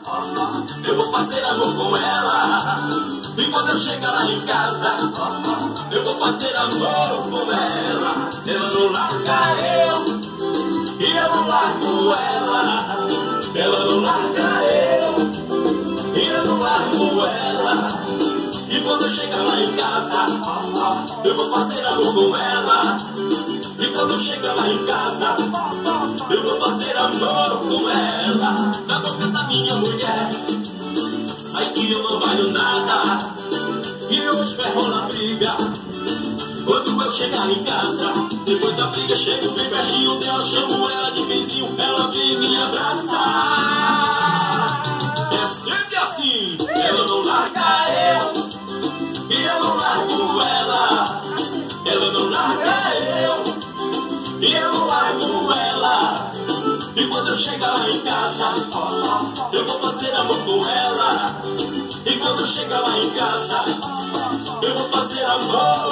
eu vou fazer amor com ela. E quando eu chegar lá em casa, eu vou fazer amor com ela. Ela não larga eu, e eu não largo ela. Ela não larga eu, e eu não largo ela. E quando eu chegar lá em casa, eu vou fazer amor com ela. E quando eu chegar lá em casa, eu vou fazer amor com ela. Na boca da minha mulher, sai que eu não valho nada. E hoje vai rolar briga quando eu chegar em casa. Depois da briga chego bem pertinho dela, chamo ela de vizinho, ela vem me abraçar. É sempre assim, ela não larga eu, e eu não largo ela. Ela não larga eu, e eu não largo ela. E quando eu chegar lá em casa, eu vou fazer amor com ela. E quando eu chegar lá em casa, eu vou fazer amor